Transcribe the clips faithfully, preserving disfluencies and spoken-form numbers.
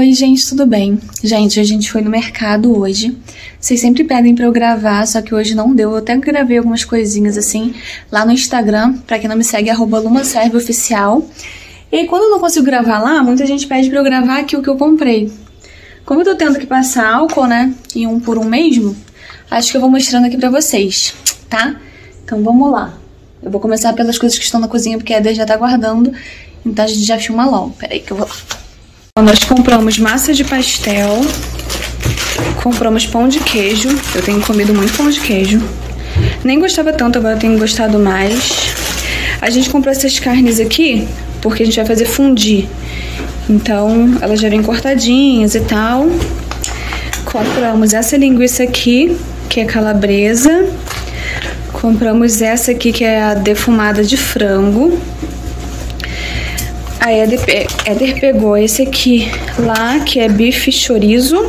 Oi, gente, tudo bem? Gente, a gente foi no mercado hoje. Vocês sempre pedem pra eu gravar, só que hoje não deu. Eu até gravei algumas coisinhas assim lá no Instagram. Pra quem não me segue, arroba lumaserveoficial. E aí, quando eu não consigo gravar lá, muita gente pede pra eu gravar aqui o que eu comprei. Como eu tô tendo que passar álcool, né, em um por um mesmo, acho que eu vou mostrando aqui pra vocês, tá? Então vamos lá. Eu vou começar pelas coisas que estão na cozinha, porque a Eder já tá guardando. Então a gente já filma logo. Peraí que eu vou lá. Nós compramos massa de pastel, compramos pão de queijo. Eu tenho comido muito pão de queijo. Nem gostava tanto, agora eu tenho gostado mais. A gente comprou essas carnes aqui porque a gente vai fazer fondue. Então elas já vêm cortadinhas e tal. Compramos essa linguiça aqui, que é calabresa. Compramos essa aqui, que é a defumada de frango. A Eder, Eder pegou esse aqui lá, que é bife chorizo.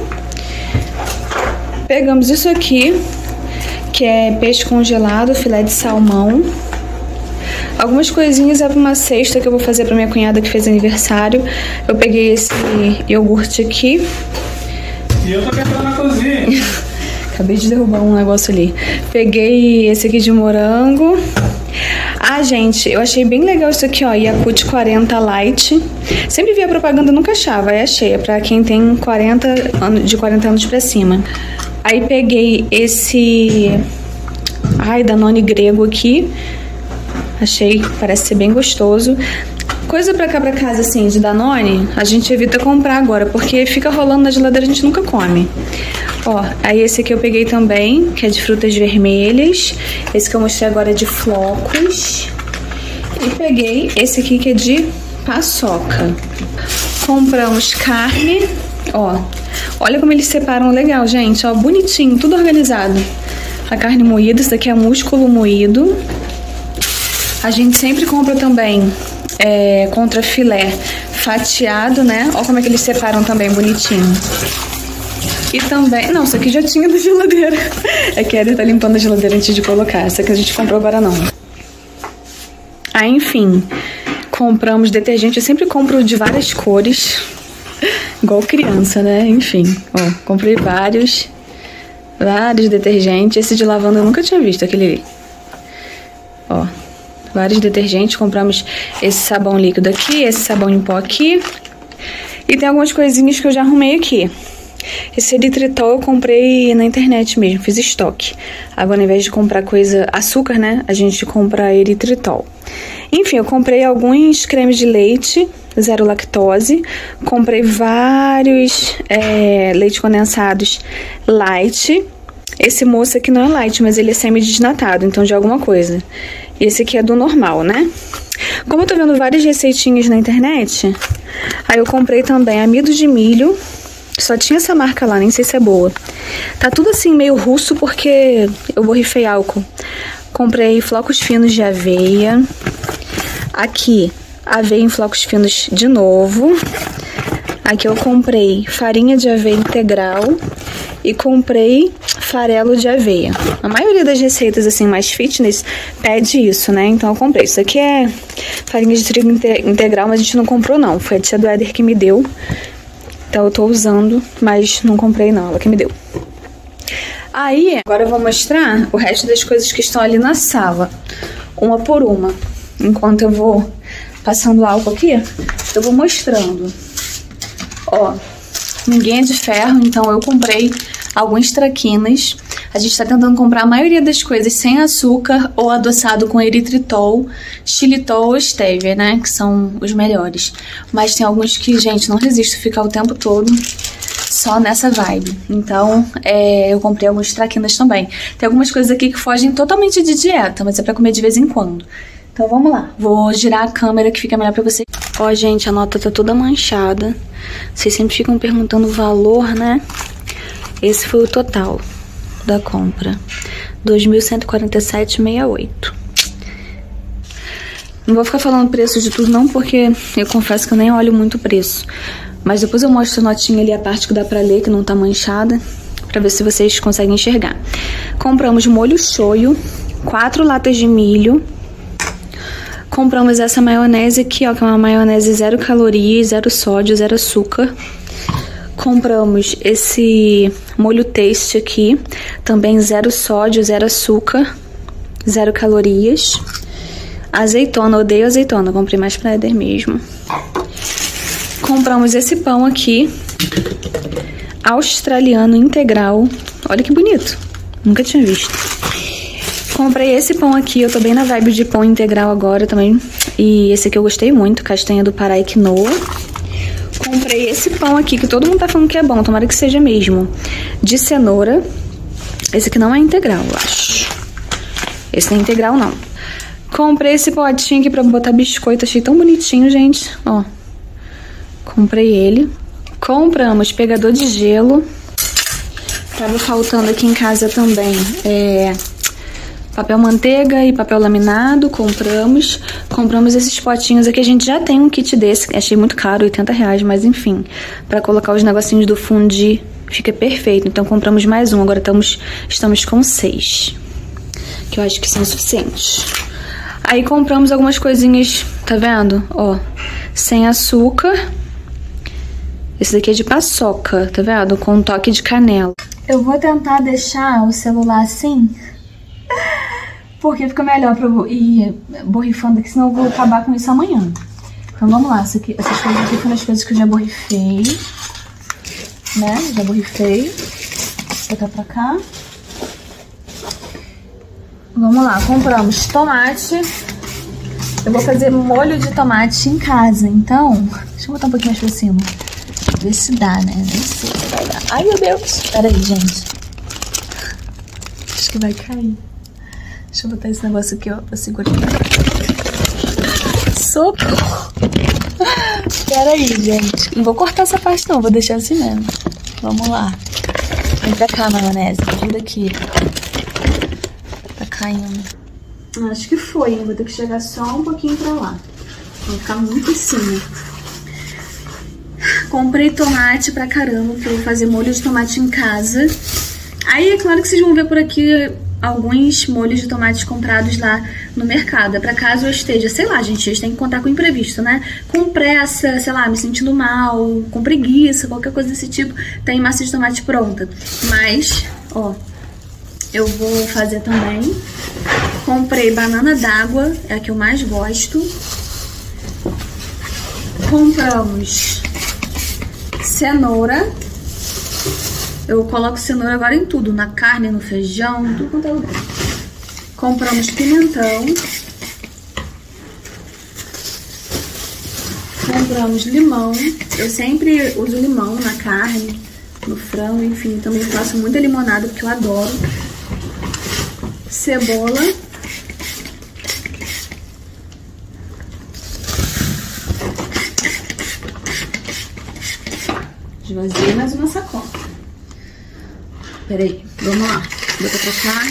Pegamos isso aqui, que é peixe congelado, filé de salmão. Algumas coisinhas é pra uma cesta que eu vou fazer pra minha cunhada que fez aniversário. Eu peguei esse iogurte aqui. E eu tô quebrando na cozinha. Acabei de derrubar um negócio ali. Peguei esse aqui de morango. Ah, gente, eu achei bem legal isso aqui, ó, Yakult quarenta Light. Sempre via propaganda, nunca achava, aí achei, é pra quem tem quarenta anos, de quarenta anos pra cima. Aí peguei esse, ai, Danone grego aqui, achei, parece ser bem gostoso. Coisa pra cá pra casa, assim, de Danone, a gente evita comprar agora, porque fica rolando na geladeira, a gente nunca come. Ó, aí esse aqui eu peguei também, que é de frutas vermelhas. Esse que eu mostrei agora é de flocos. E peguei esse aqui que é de paçoca. Compramos carne, ó. Olha como eles separam legal, gente, ó, bonitinho, tudo organizado. A carne moída, esse daqui é músculo moído. A gente sempre compra também é, contra filé fatiado, né? Ó como é que eles separam também, bonitinho. E também... Não, isso aqui já tinha da geladeira. É que a Eder tá limpando a geladeira antes de colocar. Essa que a gente comprou agora não. Aí, enfim, compramos detergente. Eu sempre compro de várias cores. Igual criança, né? Enfim, ó, comprei vários. Vários detergentes. Esse de lavanda eu nunca tinha visto, aquele ali. Ó, vários detergentes. Compramos esse sabão líquido aqui, esse sabão em pó aqui. E tem algumas coisinhas que eu já arrumei aqui. Esse eritritol eu comprei na internet mesmo, fiz estoque. Agora, ao invés de comprar coisa, açúcar, né, a gente compra eritritol. Enfim, eu comprei alguns cremes de leite, zero lactose. Comprei vários é, leite condensados light. Esse moço aqui não é light, mas ele é semi-desnatado, então de alguma coisa. E esse aqui é do normal, né? Como eu tô vendo várias receitinhas na internet, aí eu comprei também amido de milho. Só tinha essa marca lá, nem sei se é boa. Tá tudo assim meio russo porque eu borrifei álcool. Comprei flocos finos de aveia. Aqui, aveia em flocos finos de novo. Aqui eu comprei farinha de aveia integral. E comprei farelo de aveia. A maioria das receitas assim mais fitness pede isso, né? Então eu comprei. Isso aqui é farinha de trigo integral, mas a gente não comprou não. Foi a tia do Eder que me deu. Então eu tô usando, mas não comprei não, ela que me deu. Aí, agora eu vou mostrar o resto das coisas que estão ali na sala, uma por uma. Enquanto eu vou passando álcool aqui, eu vou mostrando. Ó, ninguém é de ferro, então eu comprei alguns traquinas. A gente tá tentando comprar a maioria das coisas sem açúcar ou adoçado com eritritol, xilitol ou stevia, né? Que são os melhores. Mas tem alguns que, gente, não resisto a ficar o tempo todo só nessa vibe. Então, é, eu comprei alguns traquinas também. Tem algumas coisas aqui que fogem totalmente de dieta, mas é pra comer de vez em quando. Então, vamos lá. Vou girar a câmera que fica melhor pra vocês. Ó, gente, a nota tá toda manchada. Vocês sempre ficam perguntando o valor, né? Esse foi o total da compra, dois mil cento e quarenta e sete reais e sessenta e oito centavos. Não vou ficar falando preço de tudo não, porque eu confesso que eu nem olho muito o preço. Mas depois eu mostro a notinha ali, a parte que dá pra ler, que não tá manchada, pra ver se vocês conseguem enxergar. Compramos molho shoyu, quatro latas de milho. Compramos essa maionese aqui, ó, que é uma maionese zero calorias, zero sódio, zero açúcar. Compramos esse molho taste aqui, também zero sódio, zero açúcar, zero calorias. Azeitona, odeio azeitona, comprei mais pra Éder mesmo. Compramos esse pão aqui, australiano integral. Olha que bonito, nunca tinha visto. Comprei esse pão aqui, eu tô bem na vibe de pão integral agora também. E esse aqui eu gostei muito, castanha do Pará e quinoa. Comprei esse pão aqui, que todo mundo tá falando que é bom, tomara que seja mesmo. De cenoura. Esse aqui não é integral, eu acho. Esse não é integral, não. Comprei esse potinho aqui pra botar biscoito, achei tão bonitinho, gente. Ó, comprei ele. Compramos pegador de gelo. Tava faltando aqui em casa também é, papel manteiga e papel laminado. Compramos. Compramos esses potinhos aqui. A gente já tem um kit desse. Achei muito caro, oitenta reais, mas enfim. Pra colocar os negocinhos do fundi fica perfeito. Então compramos mais um. Agora estamos, estamos com seis. Que eu acho que são suficientes. Aí compramos algumas coisinhas, tá vendo? Ó, sem açúcar. Esse daqui é de paçoca, tá vendo? Com um toque de canela. Eu vou tentar deixar o celular assim, porque fica melhor pra eu ir borrifando aqui, senão eu vou acabar com isso amanhã. Então vamos lá, isso aqui, essas coisas aqui foram as coisas que eu já borrifei, né? Já borrifei. Vou botar pra cá. Vamos lá, compramos tomate. Eu vou fazer molho de tomate em casa, então... Deixa eu botar um pouquinho mais pra cima. Ver se dá, né? Nem sei se vai dar. Ai, meu Deus! Pera aí, gente. Acho que vai cair. Deixa eu botar esse negócio aqui, ó, pra segurar. Socorro! Pera aí, gente. Não vou cortar essa parte, não. Vou deixar assim mesmo. Vamos lá. Vem pra cá, maionese. Ajuda aqui. Tá caindo. Acho que foi, hein? Vou ter que chegar só um pouquinho pra lá. Vou ficar muito em cima. Comprei tomate pra caramba, porque eu vou fazer molho de tomate em casa. Aí é claro que vocês vão ver por aqui alguns molhos de tomate comprados lá no mercado. É pra caso eu esteja, sei lá, gente, vocês têm que contar com imprevisto, né? Com pressa, sei lá, me sentindo mal, com preguiça, qualquer coisa desse tipo, tem massa de tomate pronta. Mas, ó, eu vou fazer também. Comprei banana d'água, é a que eu mais gosto. Compramos cenoura. Eu coloco cenoura agora em tudo, na carne, no feijão, tudo quanto é lugar. Compramos pimentão. Compramos limão. Eu sempre uso limão na carne, no frango, enfim. Também faço muita limonada porque eu adoro. Cebola. Esvaziei mais uma sacola. Peraí, vamos lá. Bota pra cá.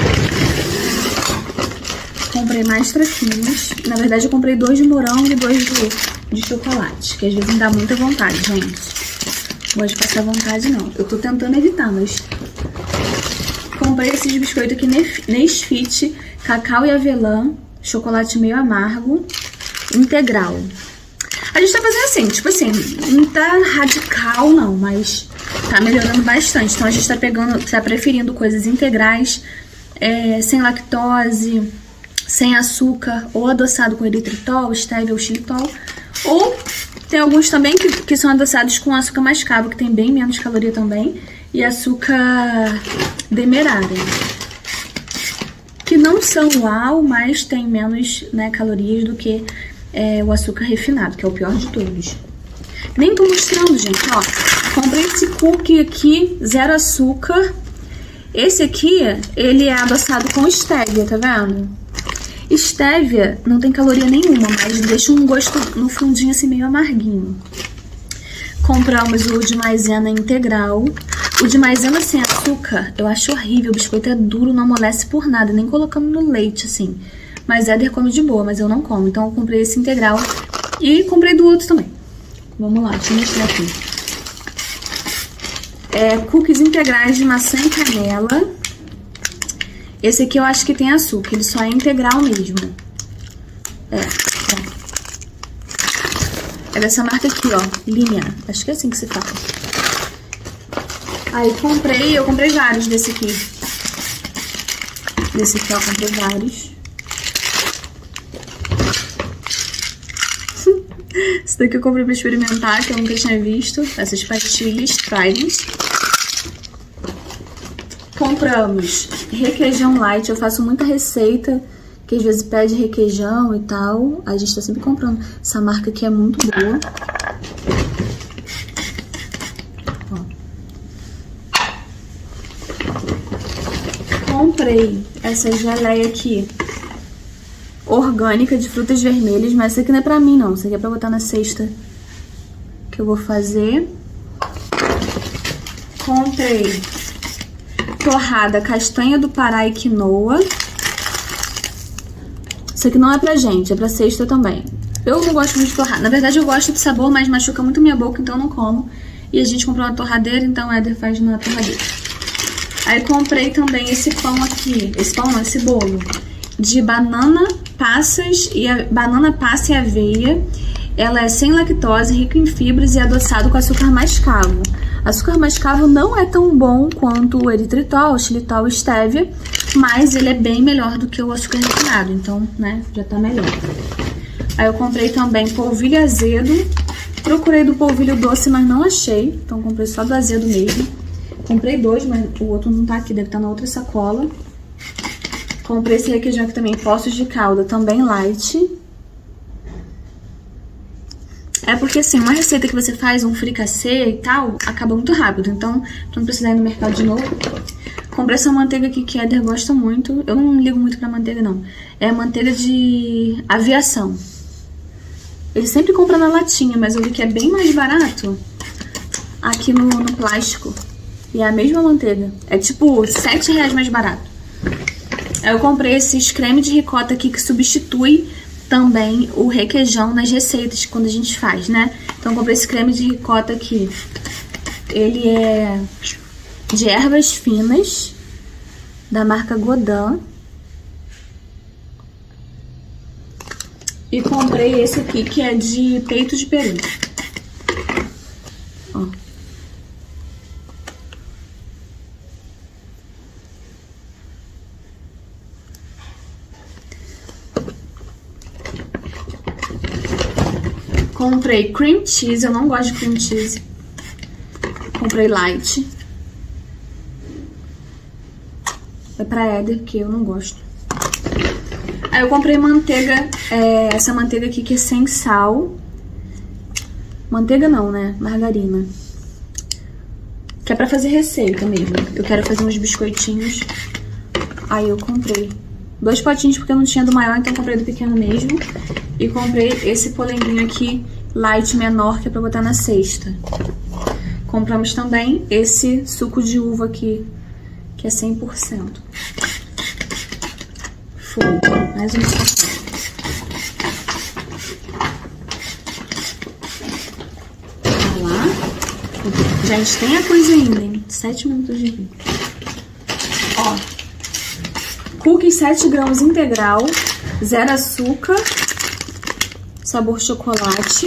Comprei mais traquinhos. Na verdade, eu comprei dois de morango e dois de, de chocolate. Que às vezes me dá muita vontade, gente. Não gosto de passar vontade, não. Eu tô tentando evitar, mas... Comprei esses biscoitos aqui, Nesfit, cacau e avelã, chocolate meio amargo, integral. A gente tá fazendo assim, tipo assim, não tá radical não, mas tá melhorando bastante. Então a gente tá pegando, tá preferindo coisas integrais, é, sem lactose, sem açúcar, ou adoçado com eritritol, stevia ou xilitol. Ou tem alguns também que, que são adoçados com açúcar mascavo, que tem bem menos caloria também, e açúcar demerara, que não são uau, mas tem menos, né, calorias do que é, o açúcar refinado, que é o pior de todos. Nem tô mostrando, gente, ó. Comprei esse cookie aqui, zero açúcar. Esse aqui, ele é adoçado com stevia, tá vendo? Stevia não tem caloria nenhuma, mas deixa um gosto no fundinho assim meio amarguinho. Compramos o de maisena integral. O de maisena sem açúcar, eu acho horrível. O biscoito é duro, não amolece por nada, nem colocando no leite, assim. Mas Éder come de boa, mas eu não como. Então eu comprei esse integral e comprei do outro também. Vamos lá, deixa eu mostrar aqui. É, cookies integrais de maçã e canela. Esse aqui eu acho que tem açúcar, ele só é integral mesmo. É, é. É dessa marca aqui, ó, Linha. Acho que é assim que se fala. Aí comprei, eu comprei vários desse aqui. Desse aqui, ó, comprei vários. Esse daqui eu comprei pra experimentar, que eu nunca tinha visto. Essas pastilhas Trident. Compramos requeijão light. Eu faço muita receita que às vezes pede requeijão e tal. A gente tá sempre comprando. Essa marca aqui é muito boa. Ó. Comprei essa geleia aqui, orgânica, de frutas vermelhas. Mas essa aqui não é pra mim, não. Isso aqui é pra botar na cesta que eu vou fazer. Comprei torrada castanha do Pará e quinoa. Isso aqui não é pra gente, é pra cesta também. Eu não gosto muito de torrada. Na verdade, eu gosto do sabor, mas machuca muito minha boca, então eu não como. E a gente comprou uma torradeira, então o Éder faz na torradeira. Aí comprei também esse pão aqui. Esse pão não, esse bolo. De banana, passas e a, banana, passa e aveia. Ela é sem lactose, rico em fibras e adoçado com açúcar mascavo. Açúcar mascavo não é tão bom quanto o eritritol, xilitol e stevia, mas ele é bem melhor do que o açúcar refinado, então, né, já tá melhor. Aí eu comprei também polvilho azedo. Procurei do polvilho doce, mas não achei, então comprei só do azedo mesmo. Comprei dois, mas o outro não tá aqui, deve estar na outra sacola. Comprei esse requeijão aqui também, Poços de Calda, também light. É porque, assim, uma receita que você faz, um fricassê e tal, acaba muito rápido. Então, pra não precisar ir no mercado de novo. Comprei essa manteiga aqui que Éder gosta muito. Eu não ligo muito pra manteiga, não. É a manteiga de aviação. Ele sempre compra na latinha, mas eu vi que é bem mais barato aqui no, no plástico. E é a mesma manteiga. É tipo sete reais mais barato. Aí eu comprei esses creme de ricota aqui que substitui também o requeijão nas receitas quando a gente faz, né? Então eu comprei esse creme de ricota aqui. Ele é de ervas finas, da marca Godin. E comprei esse aqui, que é de peito de peru. Ó. Comprei cream cheese, eu não gosto de cream cheese. Comprei light. É pra Éder, que eu não gosto. Aí eu comprei manteiga, é, essa manteiga aqui que é sem sal. Manteiga não, né? Margarina. Que é pra fazer receita mesmo. Eu quero fazer uns biscoitinhos. Aí eu comprei dois potinhos porque eu não tinha do maior, então eu comprei do pequeno mesmo. E comprei esse polenguinho aqui, light menor, que é pra botar na cesta. Compramos também esse suco de uva aqui, que é cem por cento. Foi, mais um saco. Vai lá. Gente, tem a coisa ainda, hein? sete minutos de vídeo. Ó. Cookies sete gramas integral, zero açúcar. Sabor chocolate.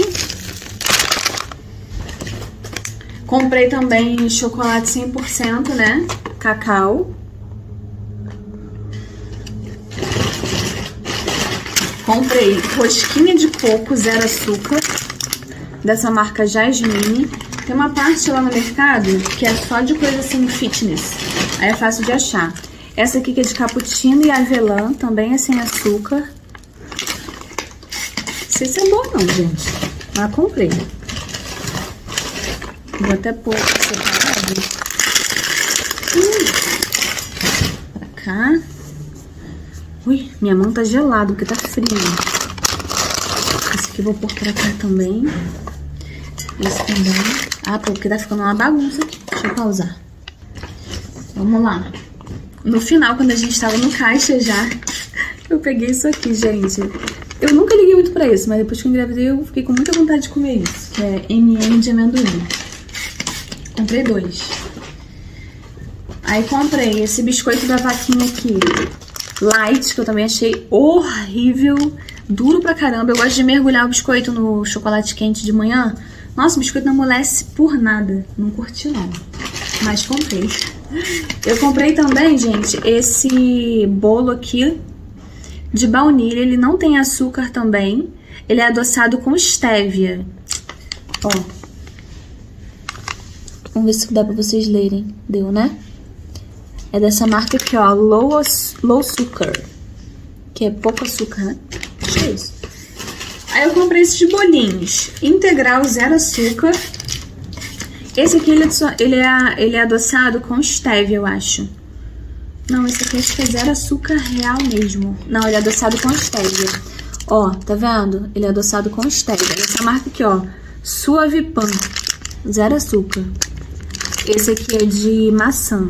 Comprei também chocolate cem por cento, né? Cacau. Comprei rosquinha de coco zero açúcar, dessa marca Jasmine. Tem uma parte lá no mercado que é só de coisa assim fitness. Aí é fácil de achar. Essa aqui que é de cappuccino e avelã, também é sem açúcar. Não sei se é boa não, gente. Mas comprei. Vou até pôr separado. Hum. Pra cá. Ui, minha mão tá gelada porque tá frio. Esse aqui eu vou pôr pra cá também. Esse também. Ah, porque tá ficando uma bagunça aqui. Deixa eu pausar. Vamos lá. No final, quando a gente tava no caixa já, eu peguei isso aqui, gente. Eu nunca liguei muito pra isso, mas depois que eu engravidei eu fiquei com muita vontade de comer isso. Que é eme e eme de amendoim. Comprei dois. Aí comprei esse biscoito da vaquinha aqui, light, que eu também achei horrível. Duro pra caramba. Eu gosto de mergulhar o biscoito no chocolate quente de manhã. Nossa, o biscoito não amolece por nada. Não curti, não. mas comprei. Eu comprei também, gente, esse bolo aqui de baunilha. Ele não tem açúcar também. Ele é adoçado com stevia. Ó. Vamos ver se dá pra vocês lerem. Deu, né? É dessa marca aqui, ó. Low, low Sugar. Que é pouco açúcar, né? Acho que é isso. Aí eu comprei esses bolinhos. Integral, zero açúcar. Esse aqui, ele é, ele é, ele é adoçado com stevia, eu acho. Não, esse aqui acho que é zero açúcar real mesmo. Não, ele é adoçado com stevia. Ó, tá vendo? Ele é adoçado com stevia. Essa marca aqui, ó. Suavipan. Zero açúcar. Esse aqui é de maçã.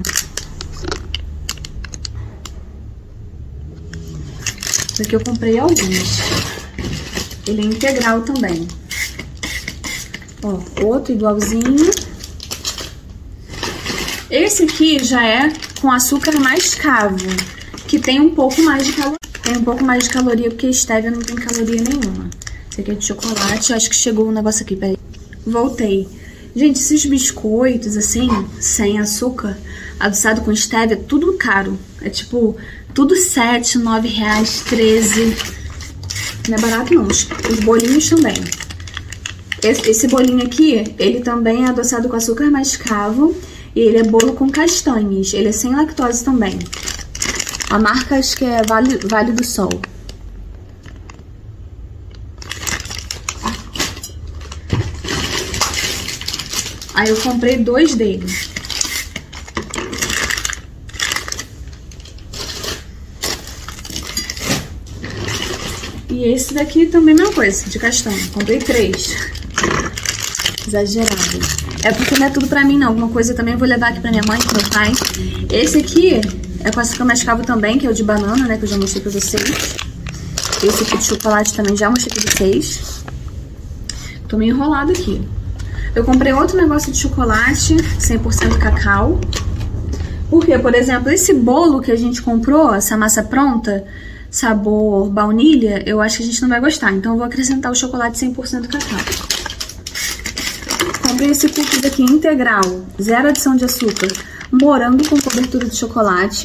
Esse aqui eu comprei alguns. Ele é integral também. Ó, outro igualzinho. Esse aqui já é com açúcar mascavo, que tem um pouco mais de caloria. Tem um pouco mais de caloria, porque a stevia não tem caloria nenhuma. Esse aqui é de chocolate. Eu acho que chegou um negócio aqui, peraí. Voltei. Gente, esses biscoitos, assim, sem açúcar, adoçado com stevia, tudo caro. É tipo, tudo sete, nove reais, treze. Não é barato não. Os, os bolinhos também. Esse, esse bolinho aqui, ele também é adoçado com açúcar mascavo. E ele é bolo com castanhas. Ele é sem lactose também. A marca acho que é Vale, Vale do Sol. Aí eu comprei dois dele. E esse daqui também é a mesma coisa, de castanha. Comprei três. Exagerado. É porque não é tudo pra mim, não. Alguma coisa eu também vou levar aqui pra minha mãe, pro meu pai. Esse aqui é com açúcar mascavo também, que é o de banana, né? Que eu já mostrei pra vocês. Esse aqui de chocolate também já mostrei pra vocês. Tô meio enrolado aqui. Eu comprei outro negócio de chocolate, cem por cento cacau. Porque, por exemplo, esse bolo que a gente comprou, essa massa pronta, sabor baunilha, eu acho que a gente não vai gostar. Então eu vou acrescentar o chocolate cem por cento cacau. Comprei esse cookies aqui integral, zero adição de açúcar, morango com cobertura de chocolate.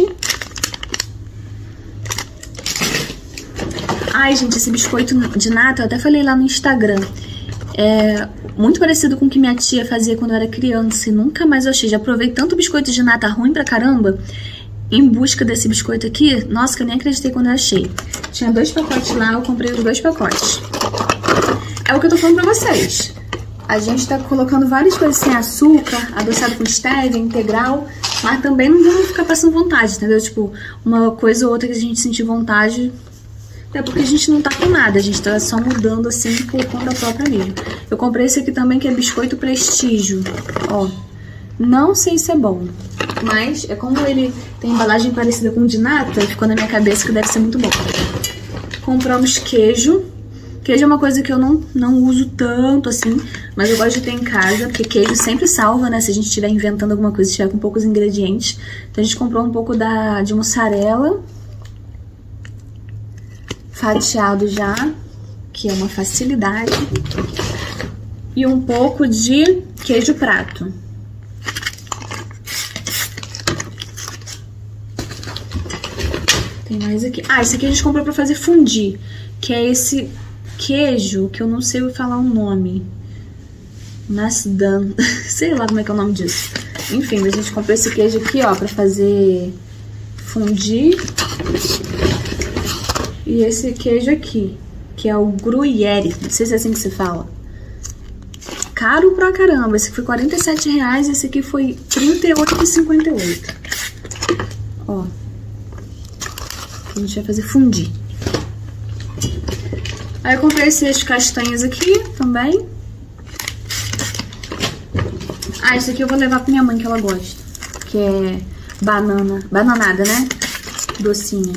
Ai, gente, esse biscoito de nata, eu até falei lá no Instagram. É muito parecido com o que minha tia fazia quando eu era criança e nunca mais eu achei. Já provei tanto biscoito de nata ruim pra caramba em busca desse biscoito aqui. Nossa, que eu nem acreditei quando eu achei. Tinha dois pacotes lá, eu comprei os dois pacotes. É o que eu tô falando pra vocês. A gente tá colocando várias coisas sem açúcar, adoçado com stevia, integral, mas também não vamos ficar passando vontade, entendeu? Tipo, uma coisa ou outra que a gente sentir vontade, é porque a gente não tá com nada, a gente tá só mudando assim por conta própria mesmo. Eu comprei esse aqui também, que é biscoito prestígio, ó. Não sei se é bom, mas é como ele tem embalagem parecida com o de nata, ficou na minha cabeça que deve ser muito bom. Compramos queijo. Queijo é uma coisa que eu não, não uso tanto assim, mas eu gosto de ter em casa, porque queijo sempre salva, né? Se a gente estiver inventando alguma coisa, estiver com poucos ingredientes. Então a gente comprou um pouco da, de mussarela, fatiado já, que é uma facilidade, e um pouco de queijo prato. Tem mais aqui. Ah, esse aqui a gente comprou pra fazer fondue, que é esse queijo, que eu não sei falar o nome. Nasdan. Sei lá como é que é o nome disso. Enfim, a gente comprou esse queijo aqui, ó, pra fazer fondue. E esse queijo aqui, que é o Gruyère. Não sei se é assim que se fala. Caro pra caramba. Esse aqui foi quarenta e sete reais, esse aqui foi trinta e oito reais e cinquenta e oito centavos. Ó. A gente vai fazer fondue. Aí eu comprei esses castanhas aqui também. Ah, esse aqui eu vou levar pra minha mãe, que ela gosta. Que é banana, bananada, né? Docinha.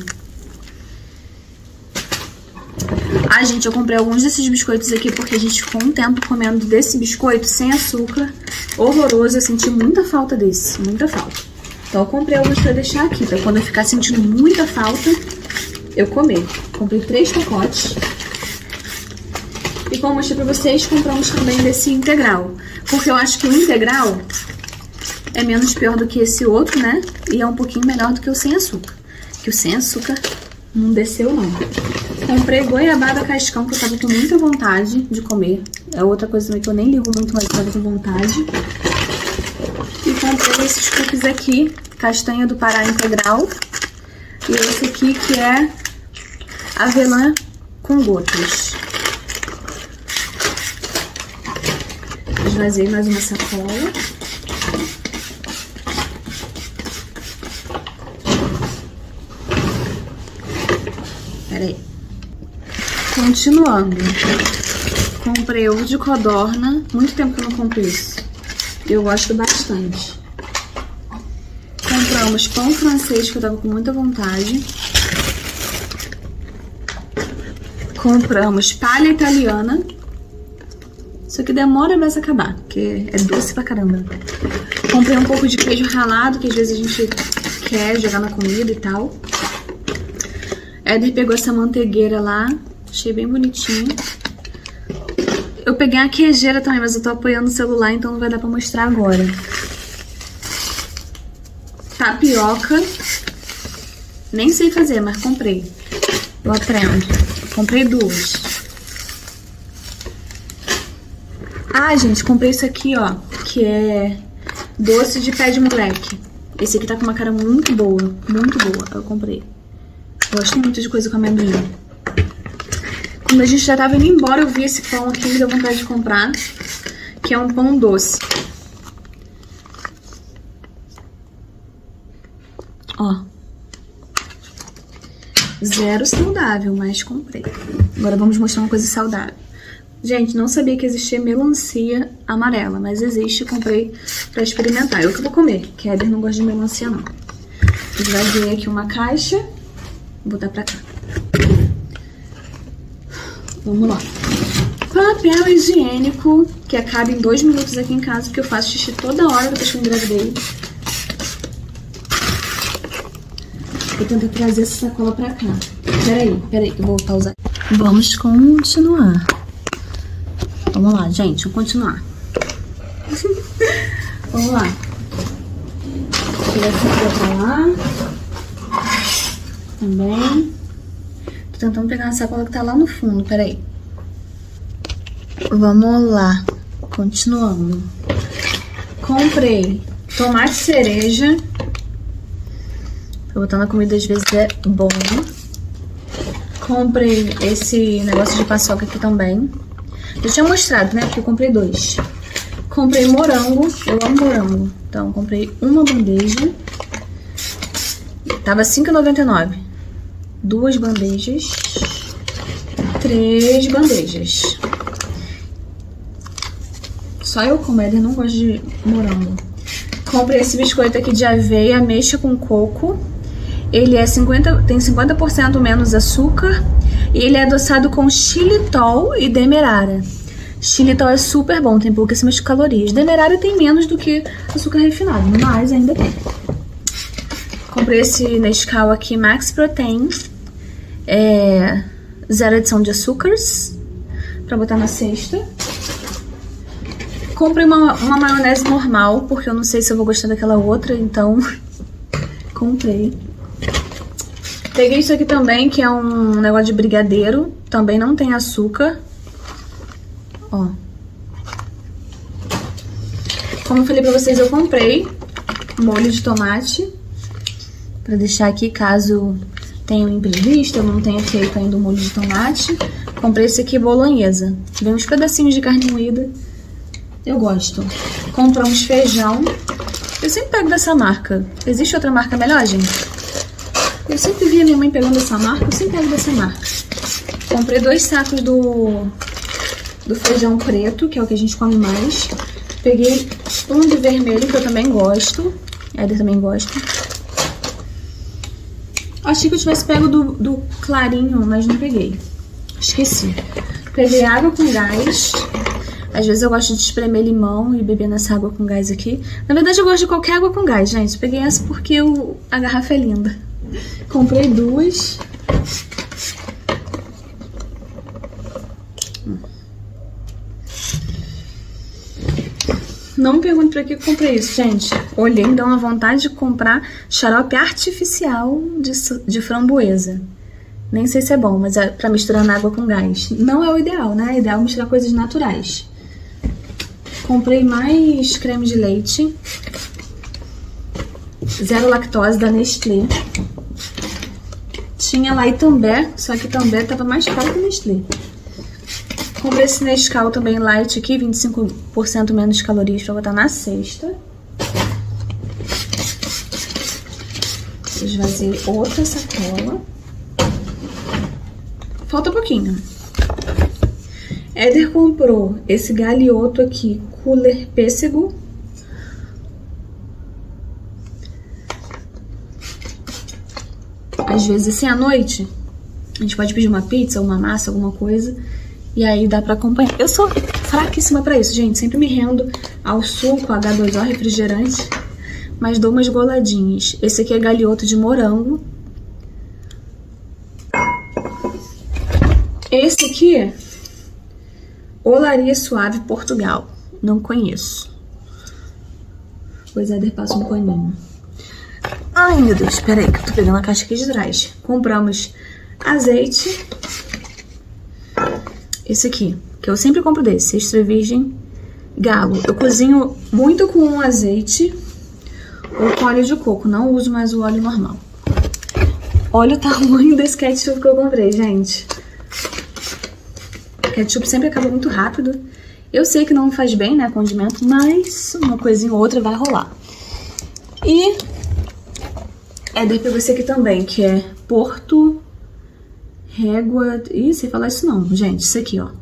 Ah, gente, eu comprei alguns desses biscoitos aqui porque a gente ficou um tempo comendo desse biscoito sem açúcar. Horroroso, eu senti muita falta desse, muita falta. Então eu comprei alguns pra deixar aqui, pra quando eu ficar sentindo muita falta, eu comer. Comprei três pacotes. E como eu mostrei pra vocês, compramos também desse integral. Porque eu acho que o integral é menos pior do que esse outro, né? E é um pouquinho melhor do que o sem açúcar. Que o sem açúcar não desceu, não. Comprei goiabada cascão, que eu tava com muita vontade de comer. É outra coisa também que eu nem ligo muito, mas eu tava com vontade. E comprei esses cookies aqui, castanha do Pará integral. E esse aqui que é avelã com gotas. Esvaziei mais uma sacola. Pera aí. Continuando. Comprei ovo de codorna. Muito tempo que eu não compro isso. Eu gosto bastante. Compramos pão francês, que eu tava com muita vontade. Compramos palha italiana. Isso aqui demora mais a acabar, porque é doce pra caramba. Comprei um pouco de queijo ralado, que às vezes a gente quer jogar na comida e tal. Éder pegou essa manteigueira lá, achei bem bonitinho. Eu peguei a queijeira também, mas eu tô apoiando o celular, então não vai dar pra mostrar agora. Tapioca. Nem sei fazer, mas comprei. Eu aprendo. Comprei duas. Ah, gente, comprei isso aqui, ó, que é doce de pé de moleque. Esse aqui tá com uma cara muito boa, muito boa. Eu comprei. Gosto muito de coisa com amendoim. Quando a gente já tava indo embora, eu vi esse pão aqui e me deu vontade de comprar, que é um pão doce. Ó. Zero saudável, mas comprei. Agora vamos mostrar uma coisa saudável. Gente, não sabia que existia melancia amarela, mas existe, comprei pra experimentar. Eu que vou comer, que a Éder não gosta de melancia, não. Esvaziei aqui uma caixa, vou botar pra cá. Vamos lá. Papel higiênico, que acaba em dois minutos aqui em casa, porque eu faço xixi toda hora depois que eu engravidei. Vou tentar trazer essa sacola pra cá. Peraí, peraí, que eu vou voltar a usar. Vamos continuar. Vamos lá, gente, vamos continuar. Vamos lá. Vou pegar essa aqui pra lá. Também. Tô tentando pegar a sacola que tá lá no fundo, peraí. Vamos lá. Continuando. Comprei tomate cereja. Tô botando a comida, às vezes é bom. Comprei esse negócio de paçoca aqui também. Eu tinha mostrado, né? Porque eu comprei dois. Comprei morango. Eu amo morango. Então, comprei uma bandeja. Tava cinco reais e noventa e nove centavos. Duas bandejas. Três bandejas. Só eu como, Éder não gosto de morango. Comprei esse biscoito aqui de aveia, ameixa com coco. Ele é cinquenta, tem cinquenta por cento menos açúcar. E ele é adoçado com xilitol e demerara. Xilitol é super bom, tem pouquíssimas calorias. Demerara tem menos do que açúcar refinado, mas ainda tem. Comprei esse Nescau aqui, Max Protein. É, zero adição de açúcares, pra botar na cesta. Comprei uma, uma maionese normal, porque eu não sei se eu vou gostar daquela outra, então comprei. Peguei isso aqui também, que é um negócio de brigadeiro. Também não tem açúcar. Ó. Como eu falei pra vocês, eu comprei molho de tomate. Pra deixar aqui, caso tenha um imprevisto, eu não tenha feito ainda o molho de tomate. Comprei esse aqui, bolonhesa. Vem uns pedacinhos de carne moída. Eu gosto. Compramos feijão. Eu sempre pego dessa marca. Existe outra marca melhor, gente? Eu sempre vi a minha mãe pegando essa marca, eu sempre pego dessa marca. Comprei dois sacos do, do feijão preto, que é o que a gente come mais. Peguei um de vermelho, que eu também gosto. A Éder também gosta. Achei que eu tivesse pego do, do clarinho, mas não peguei. Esqueci. Peguei água com gás. Às vezes eu gosto de espremer limão e beber nessa água com gás aqui. Na verdade, eu gosto de qualquer água com gás, gente. Peguei essa porque eu, a garrafa é linda. Comprei duas. Não me pergunte pra que eu comprei isso, gente. Olhei e dá uma vontade de comprar xarope artificial de, de framboesa. Nem sei se é bom, mas é pra misturar na água com gás. Não é o ideal, né? É ideal misturar coisas naturais. Comprei mais creme de leite. Zero lactose da Nestlé. Tinha lá Itambé, só que Itambé tava mais caro que Nestlé. Comprei esse Nescau também light aqui, vinte e cinco por cento menos calorias pra botar na cesta. Esvaziei outra sacola. Falta pouquinho. Éder comprou esse galioto aqui, cooler pêssego. Às vezes, assim, à noite, a gente pode pedir uma pizza, uma massa, alguma coisa, e aí dá pra acompanhar. Eu sou fraquíssima pra isso, gente. Sempre me rendo ao suco, H dois O, refrigerante, mas dou umas goladinhas. Esse aqui é galioto de morango. Esse aqui é Olaria Suave Portugal. Não conheço. Pois Éder passa um paninho. Ai, meu Deus, peraí, que eu tô pegando a caixa aqui de trás. Compramos azeite. Esse aqui, que eu sempre compro desse, extra virgem galo. Eu cozinho muito com azeite ou com óleo de coco. Não uso mais o óleo normal. Olha o tamanho desse ketchup que eu comprei, gente. O ketchup sempre acaba muito rápido. Eu sei que não faz bem, né, condimento, mas uma coisinha ou outra vai rolar. E Éder pegou esse aqui também, que é Porto Régua... Ih, sei falar isso não, gente. Isso aqui, ó.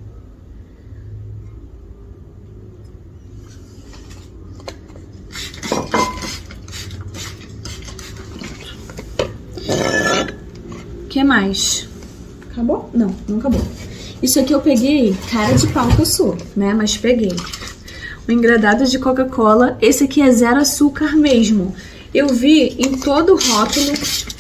O que mais? Acabou? Não, não acabou. Isso aqui eu peguei, cara de pau que eu sou, né? Mas peguei. O engradado de Coca-Cola. Esse aqui é zero açúcar mesmo. Eu vi em todo o rótulo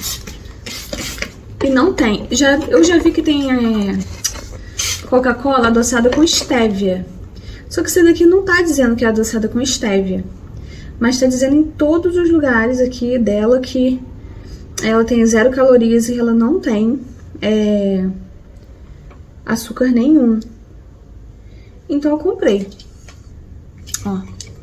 e não tem. Já, eu já vi que tem é, Coca-Cola adoçada com estévia. Só que esse daqui não tá dizendo que é adoçada com estévia. Mas tá dizendo em todos os lugares aqui dela que ela tem zero calorias e ela não tem é, açúcar nenhum. Então eu comprei. Ó.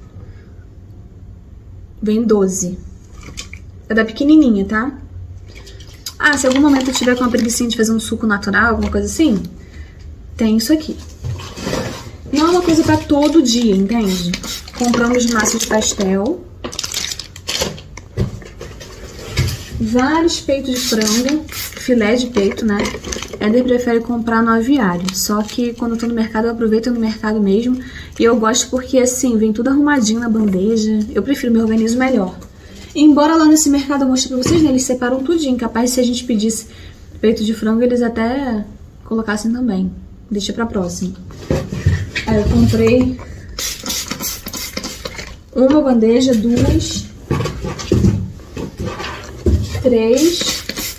Vem doze. É da pequenininha, tá? Ah, se algum momento eu tiver com uma preguicinha de fazer um suco natural, alguma coisa assim, tem isso aqui. Não é uma coisa pra todo dia, entende? Compramos massa de pastel. Vários peitos de frango. Filé de peito, né? Éder prefere comprar no aviário. Só que quando eu tô no mercado, eu aproveito no mercado mesmo. E eu gosto porque, assim, vem tudo arrumadinho na bandeja. Eu prefiro, me organizo melhor. Embora lá nesse mercado eu mostrei pra vocês, né, eles separam tudinho. Capaz, se a gente pedisse peito de frango, eles até colocassem também. Deixa pra próxima. Aí eu comprei uma bandeja, duas, três,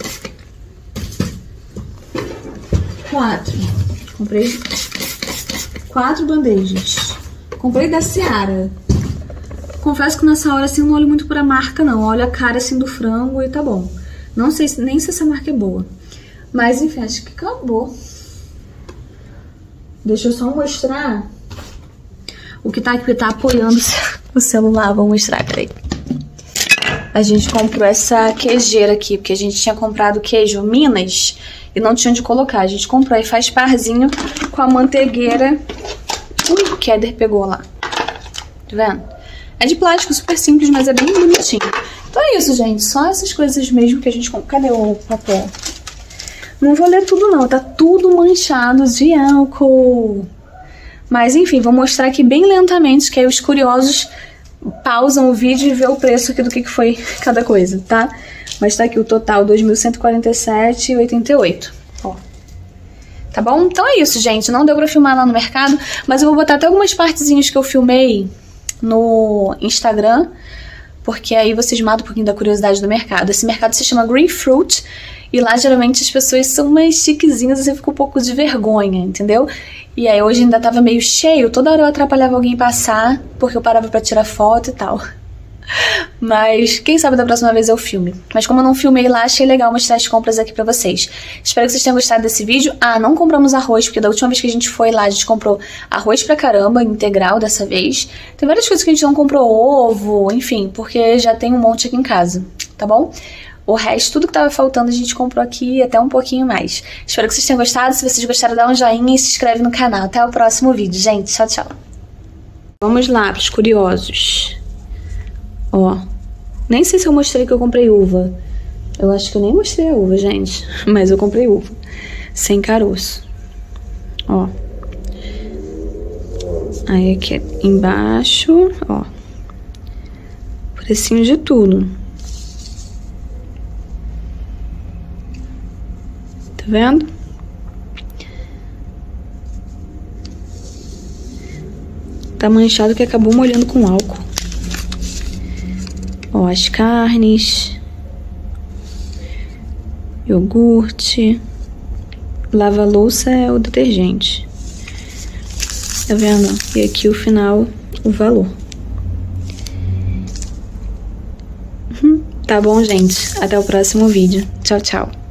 quatro. Comprei quatro bandejas. Comprei da Seara. Confesso que nessa hora assim eu não olho muito pra marca não. Eu olho a cara assim do frango e tá bom. Não sei nem se essa marca é boa. Mas enfim, acho que acabou. Deixa eu só mostrar o que tá aqui, porque tá apoiando o celular. Vou mostrar, peraí. A gente comprou essa queijeira aqui, porque a gente tinha comprado queijo Minas e não tinha onde colocar. A gente comprou e faz parzinho com a manteigueira. Ui, que Éder pegou lá. Tá vendo? É de plástico, super simples, mas é bem bonitinho. Então é isso, gente. Só essas coisas mesmo que a gente comprou. Cadê o papel? Não vou ler tudo, não. Tá tudo manchado de álcool. Mas, enfim, vou mostrar aqui bem lentamente, que aí os curiosos pausam o vídeo e vê o preço aqui do que foi cada coisa, tá? Mas tá aqui o total, dois mil cento e quarenta e sete reais e oitenta e oito centavos. Ó. Tá bom? Então é isso, gente. Não deu pra filmar lá no mercado, mas eu vou botar até algumas partezinhas que eu filmei no Instagram, porque aí vocês matam um pouquinho da curiosidade do mercado. Esse mercado se chama Green Fruit E lá, geralmente, as pessoas são mais chiquezinhas e você fica um pouco de vergonha, entendeu? E aí, hoje ainda tava meio cheio, toda hora eu atrapalhava alguém passar, porque eu parava pra tirar foto e tal. Mas quem sabe da próxima vez eu filme. Mas como eu não filmei lá, achei legal mostrar as compras aqui pra vocês. Espero que vocês tenham gostado desse vídeo. Ah, não compramos arroz, porque da última vez que a gente foi lá, a gente comprou arroz pra caramba, integral dessa vez. Tem várias coisas que a gente não comprou, ovo, enfim, porque já tem um monte aqui em casa, tá bom? O resto, tudo que tava faltando, a gente comprou aqui, até um pouquinho mais. Espero que vocês tenham gostado. Se vocês gostaram, dá um joinha e se inscreve no canal. Até o próximo vídeo, gente. Tchau, tchau. Vamos lá, pros curiosos. Ó, nem sei se eu mostrei que eu comprei uva. Eu acho que eu nem mostrei a uva, gente. Mas eu comprei uva. Sem caroço. Ó. Aí aqui embaixo, ó. Precinho de tudo. Tá vendo? Tá manchado que acabou molhando com álcool. Ó, as carnes, iogurte, lava-louça é o detergente. Tá vendo? E aqui o final, o valor. Tá bom, gente? Até o próximo vídeo. Tchau, tchau.